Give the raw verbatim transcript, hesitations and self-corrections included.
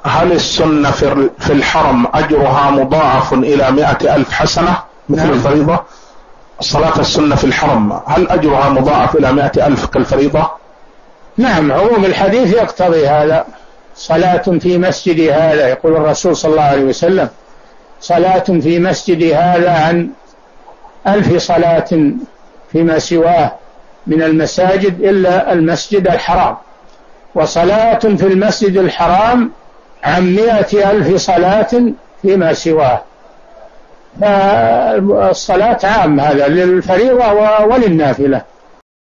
هل السنة في الحرم أجرها مضاعف إلى مئة ألف حسنة مثل نعم. الفريضة؟ صلاة السنة في الحرم هل أجرها مضاعف إلى مئة ألف كالفريضة؟ نعم، عموم الحديث يقتضي هذا. صلاة في مسجد هذا، يقول الرسول صلى الله عليه وسلم: صلاة في مسجد هذا عن ألف صلاة فيما سواه من المساجد إلا المسجد الحرام، وصلاة في المسجد الحرام عن مئة ألف صلاة فيما سواه. فالصلاة عام هذا للفريضة وللنافلة.